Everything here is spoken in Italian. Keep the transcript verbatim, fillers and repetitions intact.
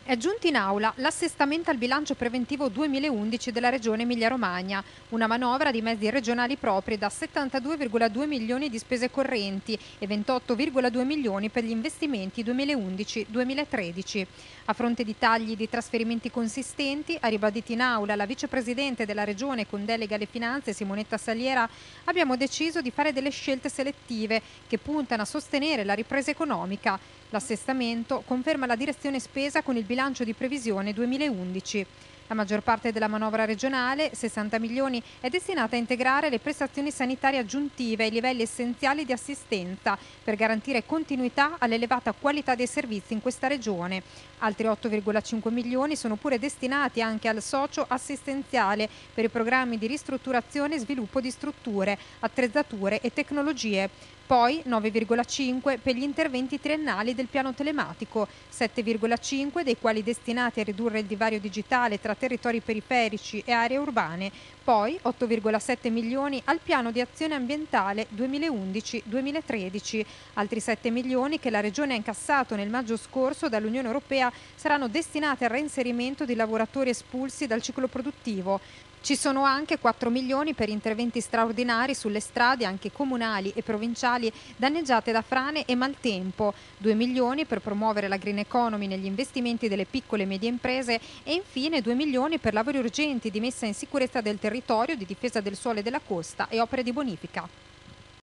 È giunto in aula l'assestamento al bilancio preventivo duemilaundici della Regione Emilia-Romagna, una manovra di mezzi regionali propri da settantadue virgola due milioni di spese correnti e ventotto virgola due milioni per gli investimenti duemilaundici duemilatredici. A fronte di tagli di trasferimenti consistenti, ha ribadito in aula la vicepresidente della Regione con delega alle finanze Simonetta Saliera, abbiamo deciso di fare delle scelte selettive che puntano a sostenere la ripresa economica. L'assestamento conferma la direzione spesa con il bilancio di previsione duemilaundici. La maggior parte della manovra regionale, sessanta milioni, è destinata a integrare le prestazioni sanitarie aggiuntive ai livelli essenziali di assistenza per garantire continuità all'elevata qualità dei servizi in questa regione. Altri otto virgola cinque milioni sono pure destinati anche al socio-assistenziale per i programmi di ristrutturazione e sviluppo di strutture, attrezzature e tecnologie. Poi nove virgola cinque per gli interventi triennali del piano telematico, sette virgola cinque dei quali destinati a ridurre il divario digitale tra territori periferici e aree urbane, poi otto virgola sette milioni al piano di azione ambientale duemilaundici duemilatredici. Altri sette milioni che la Regione ha incassato nel maggio scorso dall'Unione Europea saranno destinati al reinserimento di lavoratori espulsi dal ciclo produttivo. Ci sono anche quattro milioni per interventi straordinari sulle strade, anche comunali e provinciali, danneggiate da frane e maltempo, due milioni per promuovere la green economy negli investimenti delle piccole e medie imprese e infine due milioni per lavori urgenti di messa in sicurezza del territorio, di difesa del suolo e della costa e opere di bonifica.